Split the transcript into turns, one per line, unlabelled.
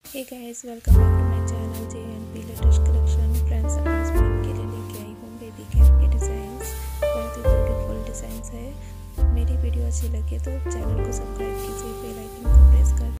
Hey guys, welcome back to my channel JNP latest collection. Friends, आज मैं आपके लिए लेके आई हूँ बेबी कैप के डिज़ाइंस। बहुत ही ब्यूटीफुल डिज़ाइंस है। मेरी वीडियो अच्छी लगे तो चैनल को सब्सक्राइब कीजिए, बेल आइकन को प्रेस कर